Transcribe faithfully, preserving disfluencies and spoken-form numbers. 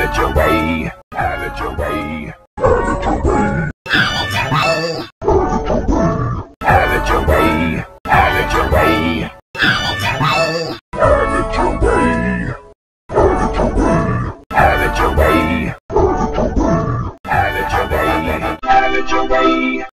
it your way, have it your way, have it your way, have it your way, have it your way, have it your way, have it your way, have it your way, have it your way, have it your way, have it your way.